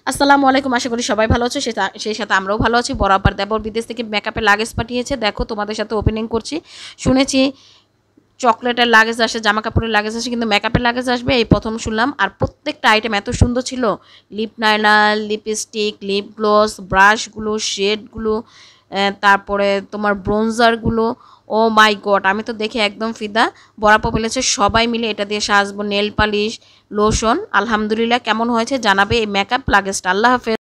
আসসালামু আলাইকুম, আশা করি সবাই ভালো আছো। সেই সাথে আমরাও ভালো আছি। বরাবর দেবর বিদেশ থেকে মেকআপের লাগেজ পাঠিয়েছে, দেখো তোমাদের সাথে ওপেনিং করছি। শুনেছি চকলেটের লাগেজ আসে, জামা কাপড়ের লাগেজ আসে, কিন্তু মেকআপের লাগেজ আসবে এই প্রথম শুনলাম। আর প্রত্যেকটা আইটেম এত সুন্দর ছিল, lip liner, lipstick, lip gloss, ব্রাশগুলো, শেডগুলো, তারপরে তোমার ব্রোঞ্জারগুলো। ও মাই গড, আমি তো দেখে একদম ফিদা। বরাবর বলেছে সবাই মিলে এটা দিয়ে সাজবো, নেল পালিশ, লোশন। আলহামদুলিল্লাহ, কেমন হয়েছে জানাবে এই মেকআপ লাগেজটা। আল্লাহ হাফেজ।